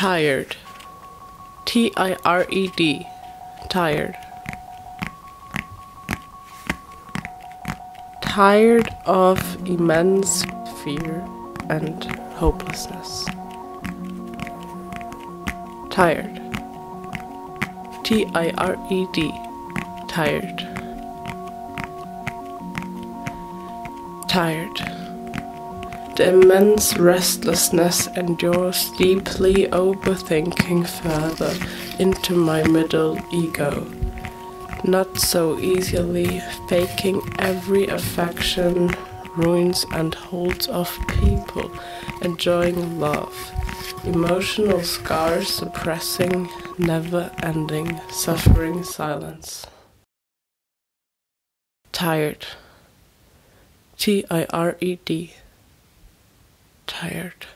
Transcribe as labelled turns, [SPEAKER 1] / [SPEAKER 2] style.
[SPEAKER 1] Tired. T-I-R-E-D. Tired. Tired of immense fear and hopelessness. Tired. T-I-R-E-D. Tired. Tired. The immense restlessness endures deeply overthinking further into my middle ego, not so easily faking every affection, ruins and holds of people, enjoying love, emotional scars suppressing, never-ending, suffering silence. Tired. Tired. Tired.